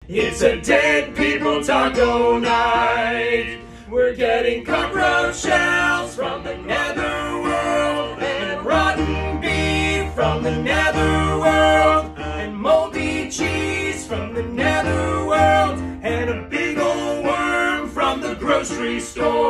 It's a dead people taco night. We're getting cockroach shells from the netherworld, and rotten beef from the netherworld, and moldy cheese from the netherworld, and a big old worm from the grocery store.